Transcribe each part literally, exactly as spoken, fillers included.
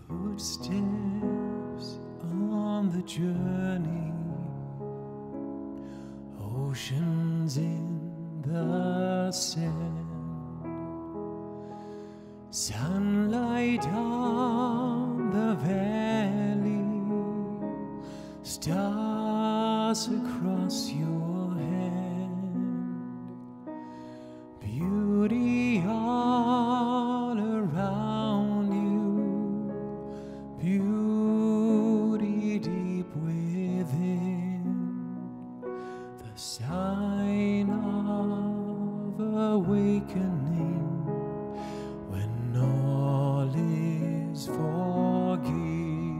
Footsteps on the journey, oceans in the sand, sunlight on the valley, stars across your hand, beauty all around you, beauty deep within, the sign of awakening when all is forgiven.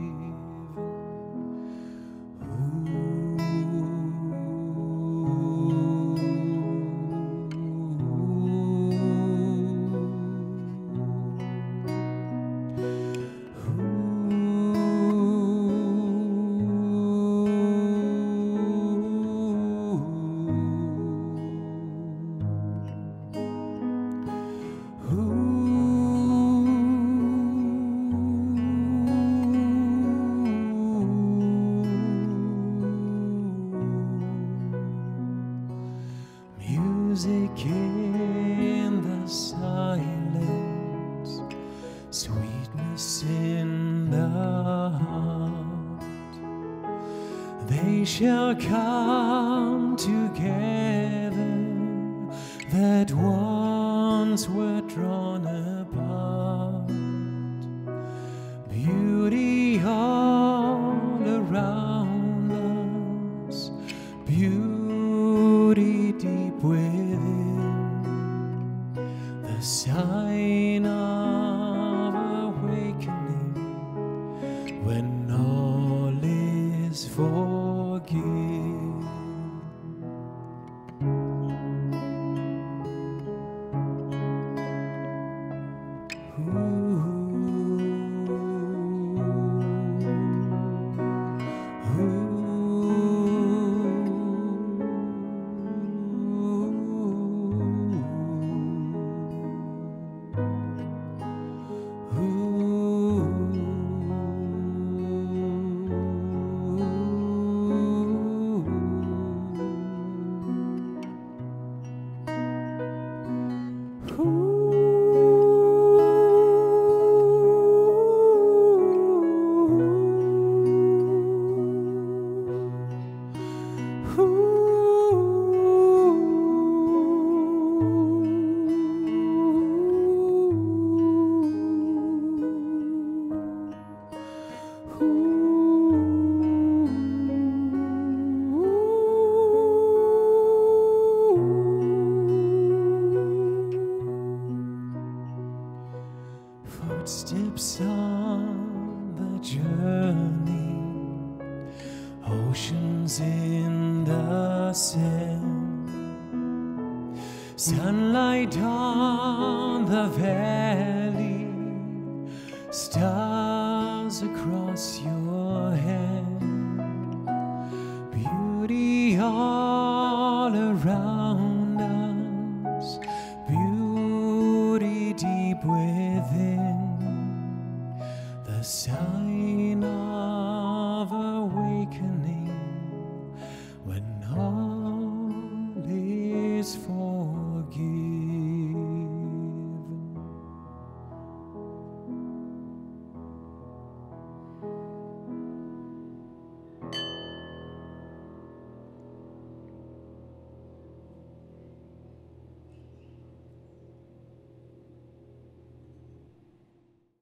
Music in the silence, sweetness in the heart, they shall come together that once were drawn apart, beauty all around us, beauty deep within, the sign of awakening when all is forgiven. Footsteps on the journey, oceans in the sand, sunlight on the valley, stars across your hand, beauty all around us, beauty deep within, the sun